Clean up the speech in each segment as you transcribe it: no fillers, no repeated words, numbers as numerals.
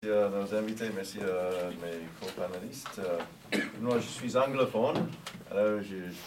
Nos invités, merci mes co-panélistes. Moi, je suis anglophone, alors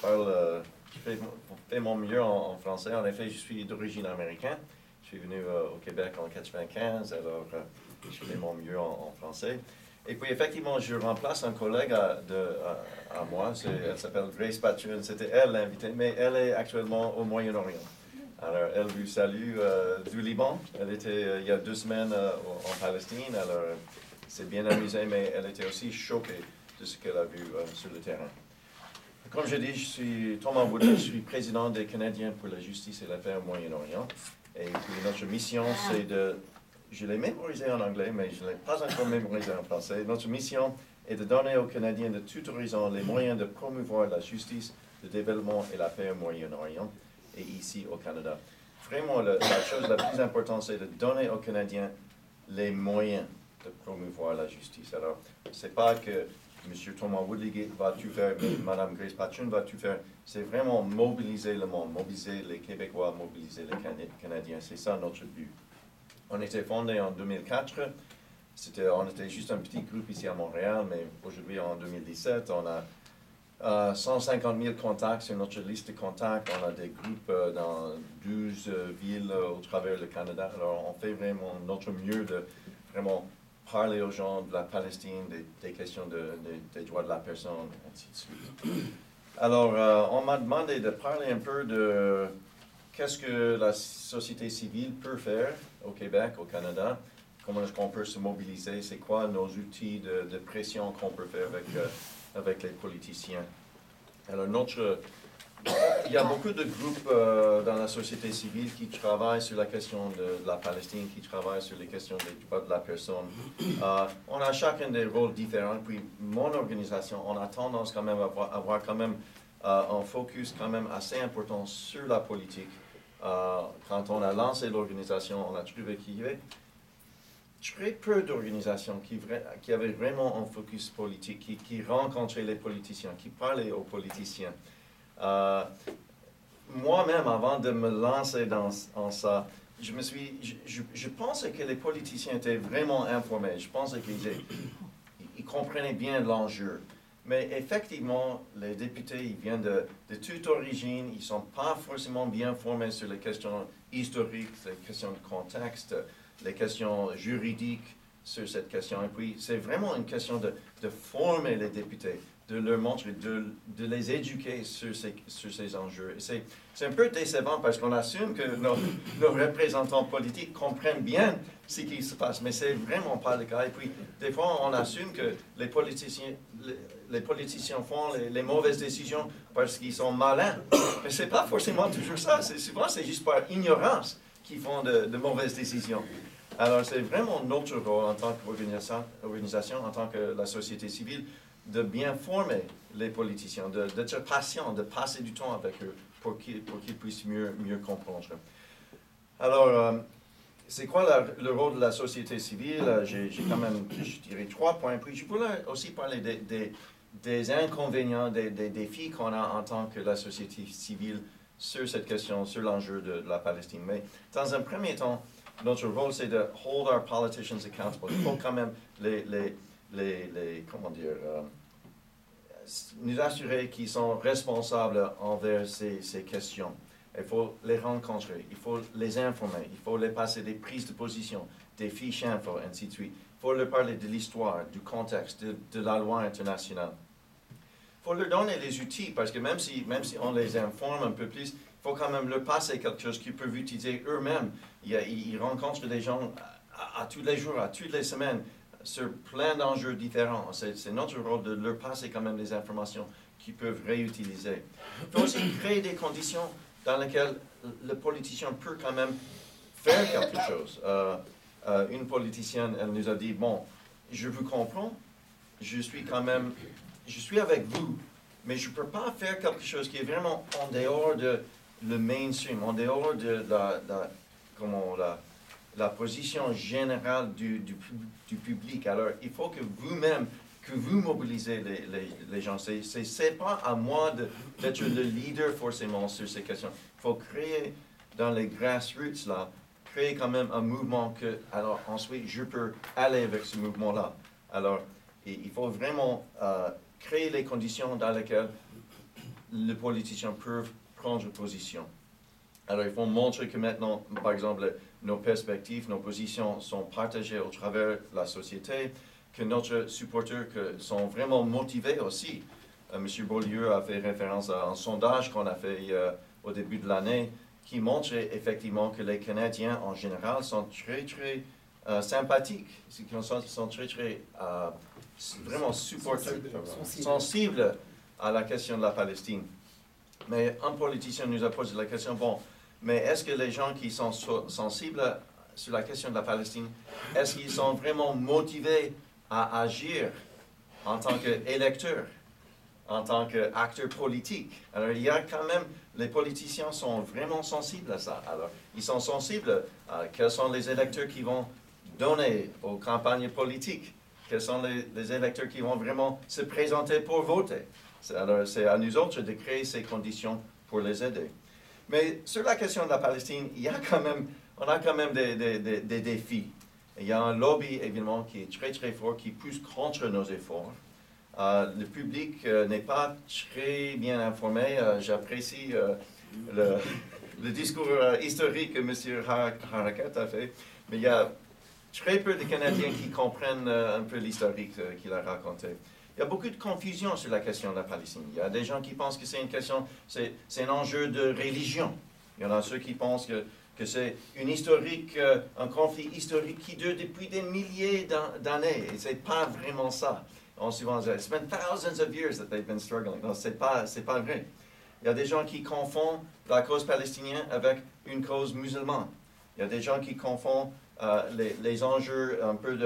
je fais mon mieux en français. En effet, je suis d'origine américaine. Je suis venu au Québec en 1995, alors je fais mon mieux en français. Et puis, effectivement, je remplace un collègue à moi. Elle s'appelle Grace Patchun. C'était elle l'invitée, mais elle est actuellement au Moyen-Orient. Alors, elle vous salue du Liban. Elle était il y a 2 semaines en Palestine. Alors, c'est bien amusé, mais elle était aussi choquée de ce qu'elle a vu sur le terrain. Comme je dis, je suis Thomas Woodley, je suis président des Canadiens pour la justice et la paix au Moyen-Orient. Et puis, notre mission, c'est de... Je l'ai mémorisé en anglais, mais je ne l'ai pas encore mémorisé en français. Notre mission est de donner aux Canadiens de tout horizon les moyens de promouvoir la justice, le développement et la paix au Moyen-Orient et ici au Canada. Vraiment, la chose la plus importante, c'est de donner aux Canadiens les moyens de promouvoir la justice. Alors, ce n'est pas que M. Thomas Woodley va tout faire, mais Mme Grace Patchun va tout faire. C'est vraiment mobiliser le monde, mobiliser les Québécois, mobiliser les Canadiens. C'est ça notre but. On était fondé en 2004. On était juste un petit groupe ici à Montréal, mais aujourd'hui, en 2017, on a 150 000 contacts sur notre liste de contacts. On a des groupes dans 12 villes au travers du Canada. Alors, on fait vraiment notre mieux de vraiment parler aux gens de la Palestine, des questions des droits de la personne, ainsi de suite. Alors, on m'a demandé de parler un peu de qu'est-ce que la société civile peut faire au Québec, au Canada, comment est-ce qu'on peut se mobiliser, c'est quoi nos outils de pression qu'on peut faire avec les politiciens. Alors, il y a beaucoup de groupes dans la société civile qui travaillent sur la question de la Palestine, qui travaillent sur les questions des droits de la personne. On a chacun des rôles différents. Puis, mon organisation, on a tendance quand même à avoir quand même un focus quand même assez important sur la politique. Quand on a lancé l'organisation, on a trouvé qu'il y avait très peu d'organisations qui avaient vraiment un focus politique, qui rencontraient les politiciens, qui parlaient aux politiciens. Moi-même, avant de me lancer dans ça, je pensais que les politiciens étaient vraiment informés. Je pensais qu'ils comprenaient bien l'enjeu. Mais effectivement, les députés, ils viennent de toute origine. Ils ne sont pas forcément bien formés sur les questions historiques, les questions de contexte, les questions juridiques sur cette question. Et puis, c'est vraiment une question de former les députés, de leur montrer, de les éduquer sur ces enjeux. C'est un peu décevant parce qu'on assume que nos représentants politiques comprennent bien ce qui se passe, mais ce n'est vraiment pas le cas. Et puis, des fois, on assume que les politiciens font les mauvaises décisions parce qu'ils sont malins. Mais ce n'est pas forcément toujours ça. Souvent, c'est juste par ignorance qu'ils font de mauvaises décisions. Alors, c'est vraiment notre rôle en tant qu'organisation, en tant que la société civile, de bien former les politiciens, d'être patient, de passer du temps avec eux pour qu'ils puissent mieux comprendre. Alors, c'est quoi le rôle de la société civile? J'ai quand même, je dirais, 3 points. Puis je voulais aussi parler des inconvénients, des défis qu'on a en tant que la société civile sur cette question, sur l'enjeu de la Palestine. Mais dans un premier temps, notre rôle, c'est de hold our politicians accountable. Il faut quand même nous assurer qu'ils sont responsables envers ces questions. Il faut les rencontrer, il faut les informer, il faut les passer des prises de position, des fiches info, ainsi de suite. Il faut leur parler de l'histoire, du contexte, de la loi internationale. Il faut leur donner les outils, parce que même si on les informe un peu plus, il faut quand même leur passer quelque chose qu'ils peuvent utiliser eux-mêmes. Ils rencontrent des gens à tous les jours, à toutes les semaines, sur plein d'enjeux différents. C'est notre rôle de leur passer quand même des informations qu'ils peuvent réutiliser. Il faut aussi créer des conditions dans lesquelles le politicien peut quand même faire quelque chose. Une politicienne, elle nous a dit, bon, je vous comprends, je suis avec vous, mais je ne peux pas faire quelque chose qui est vraiment en dehors de le mainstream, en dehors de la position générale du public. Alors, il faut que vous-même, que vous mobilisez les gens. Ce n'est pas à moi d'être le leader forcément sur ces questions. Il faut créer dans les grassroots, là, créer quand même un mouvement que, alors ensuite, je peux aller avec ce mouvement-là. Alors, il faut vraiment créer les conditions dans lesquelles les politiciens peuvent prendre position. Alors, il faut montrer que maintenant, par exemple, nos perspectives, nos positions sont partagées au travers de la société, que nos supporters sont vraiment motivés aussi. M. Beaulieu a fait référence à un sondage qu'on a fait au début de l'année qui montre effectivement que les Canadiens en général sont très, très sympathiques, sont très, très vraiment supporters, sensibles à la question de la Palestine. Mais un politicien nous a posé la question, bon, mais est-ce que les gens qui sont sensibles sur la question de la Palestine, est-ce qu'ils sont vraiment motivés à agir en tant qu'électeurs, en tant qu'acteurs politiques? Alors, il y a quand même, les politiciens sont vraiment sensibles à ça. Alors, ils sont sensibles à quels sont les électeurs qui vont donner aux campagnes politiques, quels sont les électeurs qui vont vraiment se présenter pour voter. Alors, c'est à nous autres de créer ces conditions pour les aider. Mais sur la question de la Palestine, on a quand même des défis. Il y a un lobby, évidemment, qui est très, très fort, qui pousse contre nos efforts. Le public n'est pas très bien informé. J'apprécie le discours historique que M. Harakat a fait, mais il y a très peu de Canadiens qui comprennent un peu l'historique qu'il a raconté. Il y a beaucoup de confusion sur la question de la Palestine. Il y a des gens qui pensent que c'est une question, c'est un enjeu de religion. Il y en a ceux qui pensent que c'est un conflit historique qui dure depuis des milliers d'années. Et ce n'est pas vraiment ça. On souvent dit, it's been thousands of years that they've been struggling. Non, c'est pas vrai. Il y a des gens qui confondent la cause palestinienne avec une cause musulmane. Il y a des gens qui confondent les enjeux un peu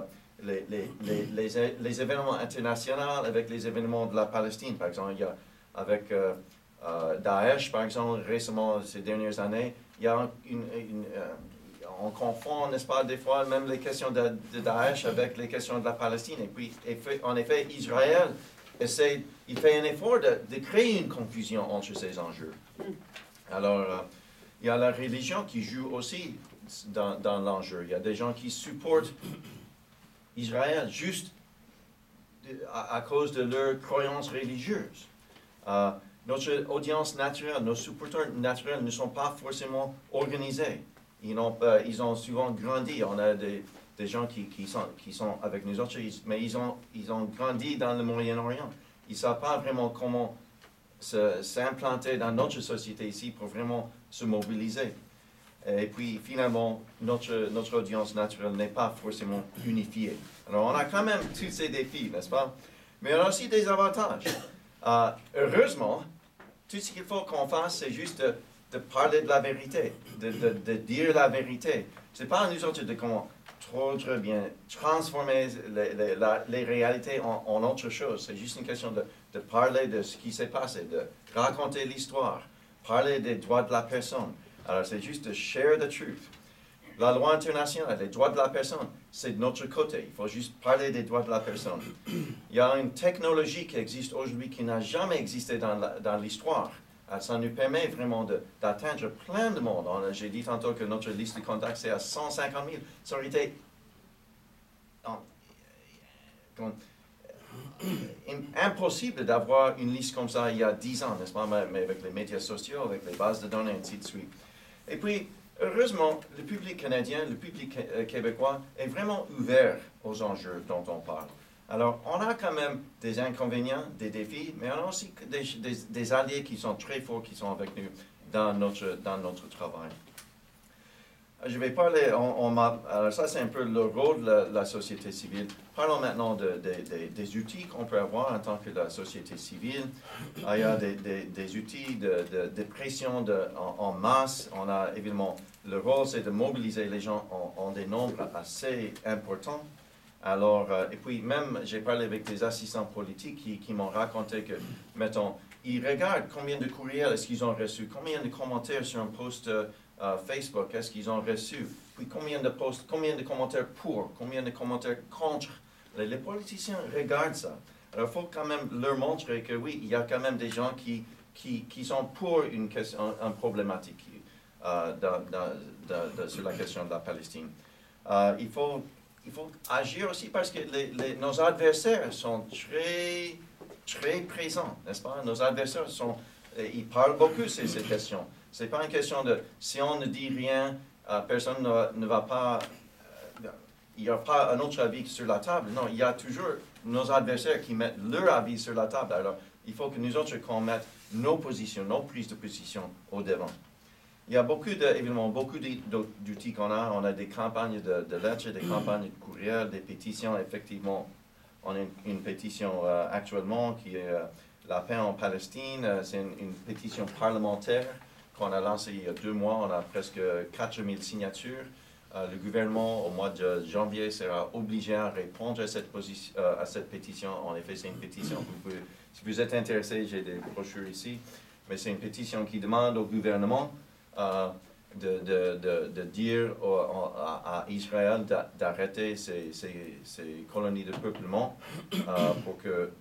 les événements internationaux avec les événements de la Palestine. Par exemple, il y a avec Daesh, par exemple, récemment, ces dernières années, il y a on confond, n'est-ce pas, des fois, même les questions de Daesh avec les questions de la Palestine. Et puis, en effet, Israël il fait un effort de créer une confusion entre ces enjeux. Alors, il y a la religion qui joue aussi dans l'enjeu. Il y a des gens qui supportent Israël juste à cause de leurs croyances religieuses. Notre audience naturelle, nos supporters naturels ne sont pas forcément organisés. Ils ont souvent grandi. On a des gens qui sont avec nous autres, mais ils ont grandi dans le Moyen-Orient. Ils ne savent pas vraiment comment s'implanter dans notre société ici pour vraiment se mobiliser. Et puis, finalement, notre audience naturelle n'est pas forcément unifiée. Alors, on a quand même tous ces défis, n'est-ce pas? Mais on a aussi des avantages. Heureusement, tout ce qu'il faut qu'on fasse, c'est juste de parler de la vérité, de dire la vérité. Ce n'est pas à nous autres de comment trop bien transformer les réalités en autre chose. C'est juste une question de parler de ce qui s'est passé, de raconter l'histoire, parler des droits de la personne. Alors, c'est juste de share the truth. La loi internationale, les droits de la personne, c'est de notre côté. Il faut juste parler des droits de la personne. Il y a une technologie qui existe aujourd'hui qui n'a jamais existé dans l'histoire. Ça nous permet vraiment d'atteindre plein de monde. J'ai dit tantôt que notre liste de contacts, c'est à 150 000. Ça aurait été impossible d'avoir une liste comme ça il y a 10 ans, n'est-ce pas? Mais avec les médias sociaux, avec les bases de données, ainsi de suite. Et puis, heureusement, le public canadien, le public québécois est vraiment ouvert aux enjeux dont on parle. Alors, on a quand même des inconvénients, des défis, mais on a aussi des alliés qui sont très forts, qui sont avec nous dans notre travail. Je vais parler, alors ça c'est un peu le rôle de la société civile. Parlons maintenant des outils qu'on peut avoir en tant que la société civile. Il y a des outils de pression en masse. On a évidemment, le rôle c'est de mobiliser les gens en des nombres assez importants. Alors, et puis même, j'ai parlé avec des assistants politiques qui m'ont raconté que, mettons, ils regardent combien de courriels est-ce qu'ils ont reçus, combien de commentaires sur un post Facebook est-ce qu'ils ont reçu, puis combien de commentaires pour, combien de commentaires contre. Les politiciens regardent ça. Alors, il faut quand même leur montrer que oui, il y a quand même des gens qui sont pour une problématique. sur la question de la Palestine. Il faut agir aussi parce que nos adversaires sont très présents, n'est-ce pas? Nos adversaires ils parlent beaucoup de ces questions. Ce n'est pas une question de si on ne dit rien, personne ne va pas. Il n'y a pas un autre avis sur la table. Non, il y a toujours nos adversaires qui mettent leur avis sur la table. Alors, il faut que nous autres, qu'on mette nos positions, nos prises de position au devant. Il y a évidemment beaucoup d'outils qu'on a. On a des campagnes de lettres, des campagnes de courriels, des pétitions. Effectivement, on a une pétition actuellement qui est la paix en Palestine. C'est une pétition parlementaire qu'on a lancée il y a 2 mois. On a presque 4000 signatures. Le gouvernement, au mois de janvier, sera obligé à répondre à cette pétition. En effet, c'est une pétition. Si vous êtes intéressé, j'ai des brochures ici. Mais c'est une pétition qui demande au gouvernement de dire à Israël d'arrêter ces colonies de peuplement pour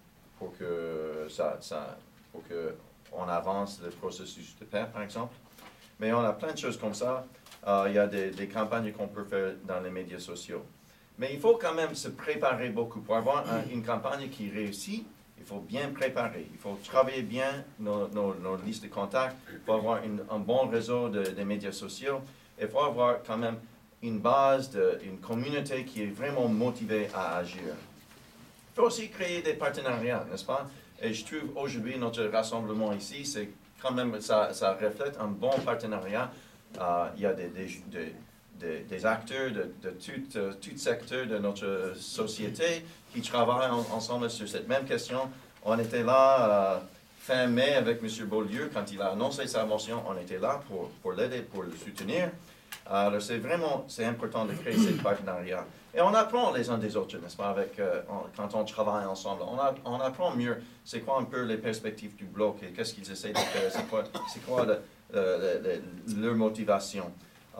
qu'on avance le processus de paix, par exemple. Mais on a plein de choses comme ça. Il y a des campagnes qu'on peut faire dans les médias sociaux. Mais il faut quand même se préparer beaucoup. Pour avoir une campagne qui réussit, il faut bien préparer. Il faut travailler bien nos listes de contacts. Il faut avoir un bon réseau des médias sociaux. Il faut avoir quand même une base, une communauté qui est vraiment motivée à agir. Il faut aussi créer des partenariats, n'est-ce pas? Et je trouve aujourd'hui notre rassemblement ici, c'est quand même, ça reflète un bon partenariat. Il y a des acteurs de tout secteur de notre société qui travaillent ensemble sur cette même question. On était là fin mai avec M. Beaulieu, quand il a annoncé sa motion, on était là pour l'aider, pour le soutenir. Alors c'est important de créer ces partenariats. Et on apprend les uns des autres, n'est-ce pas, quand on travaille ensemble. On apprend mieux c'est quoi un peu les perspectives du bloc et qu'est-ce qu'ils essaient de faire, c'est quoi leur motivation.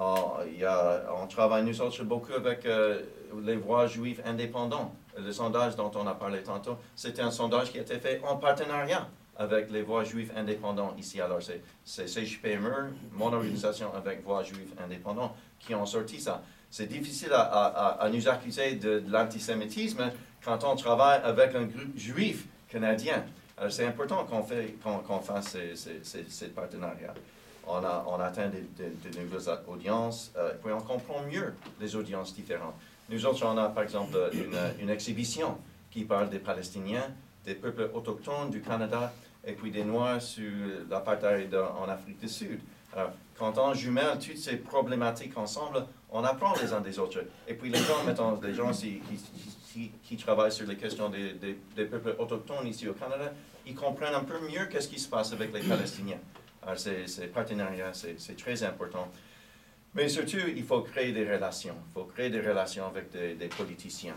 On travaille nous autres beaucoup avec les voix juives indépendants. Le sondage dont on a parlé tantôt, c'était un sondage qui a été fait en partenariat avec les voix juives indépendants ici. Alors c'est CJPME, mon organisation avec voix juives indépendants, qui ont sorti ça. C'est difficile à nous accuser de l'antisémitisme quand on travaille avec un groupe juif canadien. Alors c'est important qu'on fasse ces partenariats. On atteint de nouvelles audiences, puis on comprend mieux les audiences différentes. Nous autres, on a par exemple une exhibition qui parle des Palestiniens, des peuples autochtones du Canada, et puis des Noirs sur l'apartheid en Afrique du Sud. Alors, quand on jumelle toutes ces problématiques ensemble, on apprend les uns des autres. Et puis les gens, mettons, les gens qui travaillent sur les questions des peuples autochtones ici au Canada, ils comprennent un peu mieux qu'est-ce qui se passe avec les Palestiniens. Alors, ces partenariats, c'est très important. Mais surtout, il faut créer des relations. Il faut créer des relations avec des politiciens.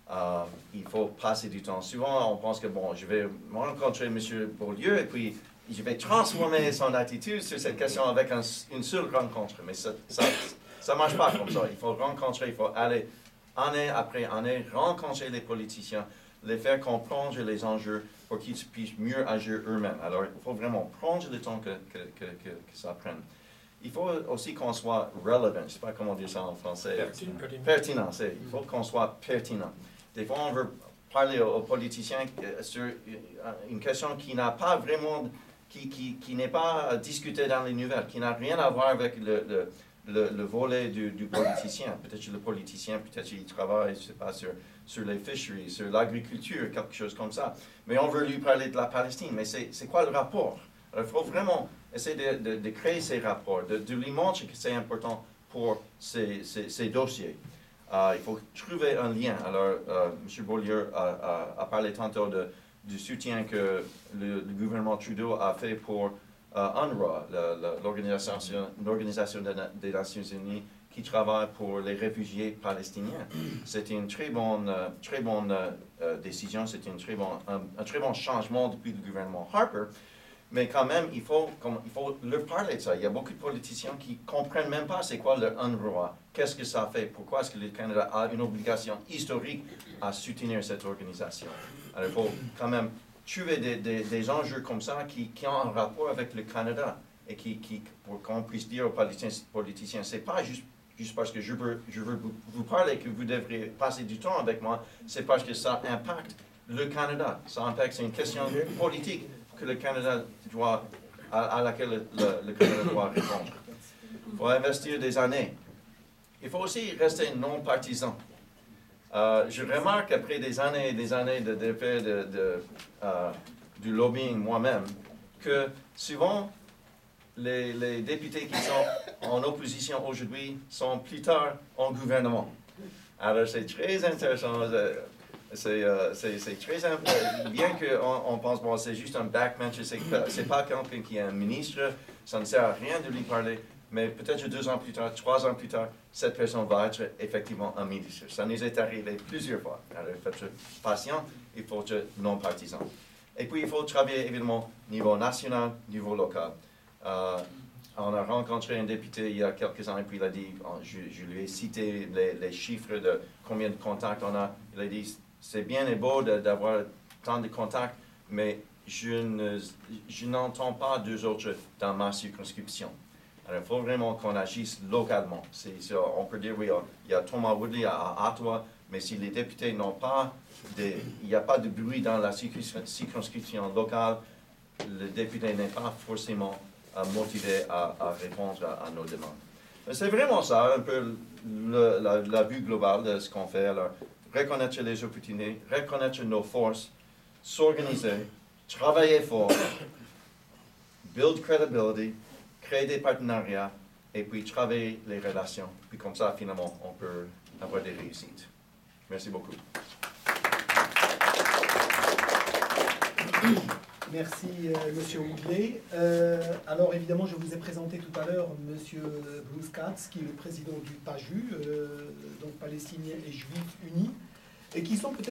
Il faut passer du temps. Souvent, on pense que, bon, je vais rencontrer M. Beaulieu et puis je vais transformer son attitude sur cette question avec une seule rencontre. Mais ça ne marche pas comme ça. Il faut rencontrer, il faut aller année après année, rencontrer les politiciens, les faire comprendre les enjeux pour qu'ils puissent mieux agir eux-mêmes. Alors, il faut vraiment prendre le temps que ça prenne. Il faut aussi qu'on soit relevant. Je ne sais pas comment dire ça en français. Pertinent. Il faut qu'on soit pertinent. Des fois, on veut parler aux politiciens sur une question qui n'a pas vraiment, qui n'est pas discutée dans les nouvelles, qui n'a rien à voir avec le volet du politicien. Peut-être que le politicien, peut-être qu'il travaille, je ne sais pas, sur les fisheries, sur l'agriculture, quelque chose comme ça. Mais on veut lui parler de la Palestine. Mais c'est quoi le rapport? Alors, il faut vraiment essayer de créer ces rapports, de lui montrer que c'est important pour ces dossiers. Il faut trouver un lien. Alors, M. Beaulieu a parlé tantôt du soutien que le gouvernement Trudeau a fait pour UNRWA, l'Organisation des Nations Unies, qui travaille pour les réfugiés palestiniens. C'était une très bonne décision, c'était un très bon changement depuis le gouvernement Harper. Mais quand même, il faut leur parler de ça. Il y a beaucoup de politiciens qui ne comprennent même pas c'est quoi le UNRWA, qu'est-ce que ça fait, pourquoi est-ce que le Canada a une obligation historique à soutenir cette organisation. Alors, il faut quand même trouver des enjeux comme ça qui ont un rapport avec le Canada. et pour qu'on puisse dire aux politiciens, c'est pas juste parce que je veux vous parler que vous devriez passer du temps avec moi, c'est parce que ça impacte le Canada. Ça impacte, c'est une question politique que le Canada doit, à laquelle le Canada doit répondre. Il faut investir des années. Il faut aussi rester non partisan. Je remarque après des années et des années de faire du lobbying moi-même que souvent les députés qui sont en opposition aujourd'hui sont plus tard en gouvernement. Alors c'est très intéressant, c'est très important. Bien qu'on pense, bon, c'est juste un backbencher, c'est pas quelqu'un qui est un ministre, ça ne sert à rien de lui parler, mais peut-être 2 ans plus tard, 3 ans plus tard, cette personne va être effectivement un ministre. Ça nous est arrivé plusieurs fois. Alors il faut être patient, il faut être non partisan. Et puis il faut travailler évidemment niveau national, niveau local. On a rencontré un député il y a quelques années, puis il a dit, je lui ai cité les chiffres de combien de contacts on a. Il a dit, c'est bien et beau d'avoir tant de contacts, mais je n'entends pas 2 autres dans ma circonscription. Alors il faut vraiment qu'on agisse localement. On peut dire, oui, il y a Thomas Woodley à Ottawa, mais si les députés n'ont pas, il n'y a pas de bruit dans la circonscription locale, le député n'est pas forcément motivé à répondre à nos demandes. C'est vraiment ça, un peu la vue globale de ce qu'on fait. Alors, reconnaître les opportunités, reconnaître nos forces, s'organiser, travailler fort, build credibility, créer des partenariats, et puis travailler les relations. Puis comme ça, finalement, on peut avoir des réussites. Merci beaucoup. Merci, Monsieur Woodley. Alors, évidemment, je vous ai présenté tout à l'heure Monsieur Bruce Katz, qui est le président du PAJU, donc Palestiniens et Juifs Unis, et qui sont peut-être